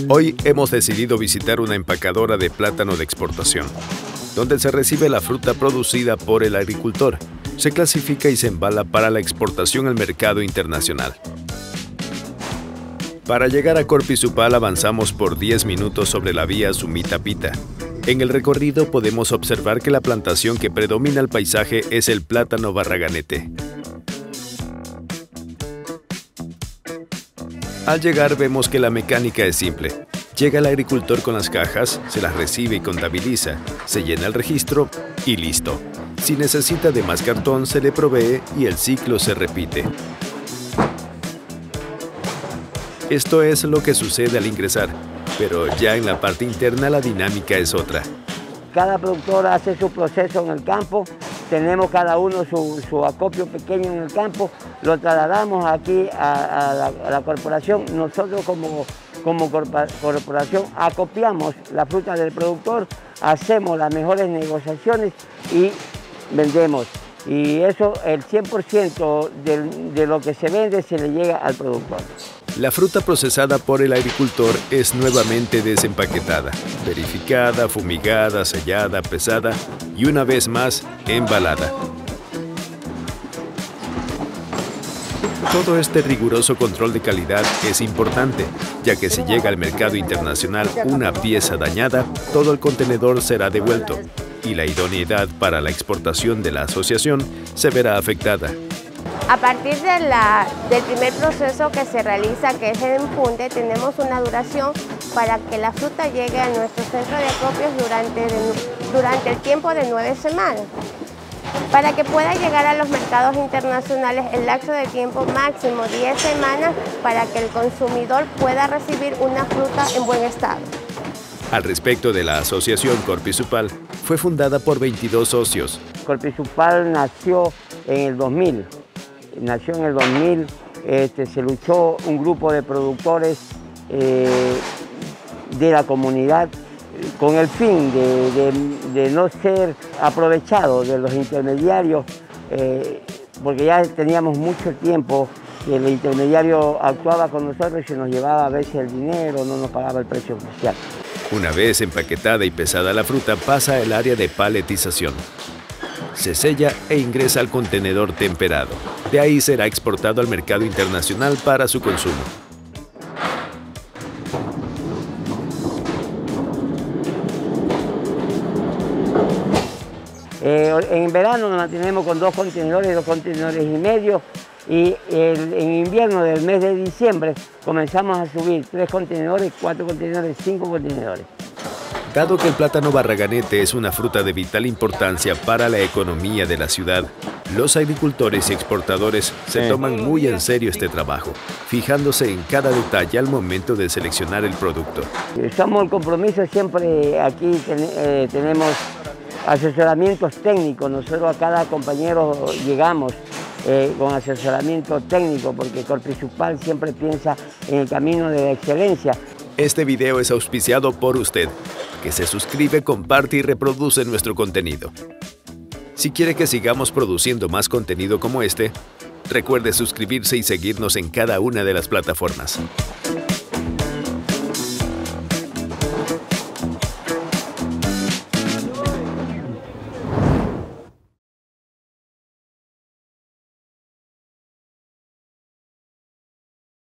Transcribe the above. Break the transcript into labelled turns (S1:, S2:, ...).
S1: Hoy hemos decidido visitar una empacadora de plátano de exportación, donde se recibe la fruta producida por el agricultor, se clasifica y se embala para la exportación al mercado internacional. Para llegar a Corpizupal avanzamos por 10 minutos sobre la vía Sumitapita. En el recorrido podemos observar que la plantación que predomina el paisaje es el plátano barraganete. Al llegar vemos que la mecánica es simple. Llega el agricultor con las cajas, se las recibe y contabiliza, se llena el registro y listo. Si necesita de más cartón se le provee y el ciclo se repite. Esto es lo que sucede al ingresar, pero ya en la parte interna la dinámica es otra.
S2: Cada productor hace su proceso en el campo, tenemos cada uno su acopio pequeño en el campo, lo trasladamos aquí a la corporación. Nosotros como corporación acopiamos la fruta del productor, hacemos las mejores negociaciones y vendemos. Y eso, el 100% de lo que se vende se le llega al productor.
S1: La fruta procesada por el agricultor es nuevamente desempaquetada, verificada, fumigada, sellada, pesada y una vez más embalada. Todo este riguroso control de calidad es importante, ya que si llega al mercado internacional una pieza dañada, todo el contenedor será devuelto y la idoneidad para la exportación de la asociación se verá afectada.
S3: A partir del primer proceso que se realiza, que es el empunte, tenemos una duración para que la fruta llegue a nuestro centro de acopios durante el tiempo de 9 semanas. Para que pueda llegar a los mercados internacionales, el lapso de tiempo máximo 10 semanas para que el consumidor pueda recibir una fruta en buen estado.
S1: Al respecto de la asociación Corpizupal, fue fundada por 22 socios.
S2: Corpizupal nació en el 2000. Se luchó un grupo de productores de la comunidad con el fin de no ser aprovechados de los intermediarios, porque ya teníamos mucho tiempo que el intermediario actuaba con nosotros y se nos llevaba a veces el dinero, no nos pagaba el precio oficial.
S1: Una vez empaquetada y pesada la fruta pasa al área de paletización. Se sella e ingresa al contenedor temperado. De ahí será exportado al mercado internacional para su consumo.
S2: En verano nos mantenemos con 2 contenedores y medio, y en invierno del mes de diciembre comenzamos a subir 3 contenedores, 4 contenedores, 5 contenedores.
S1: Dado que el plátano barraganete es una fruta de vital importancia para la economía de la ciudad, los agricultores y exportadores se toman muy en serio este trabajo, fijándose en cada detalle al momento de seleccionar el producto.
S2: Somos el compromiso, siempre aquí tenemos asesoramientos técnicos. Nosotros a cada compañero llegamos con asesoramiento técnico, porque Corpizupal siempre piensa en el camino de la excelencia.
S1: Este video es auspiciado por usted, que se suscribe, comparte y reproduce nuestro contenido. Si quiere que sigamos produciendo más contenido como este, recuerde suscribirse y seguirnos en cada una de las plataformas.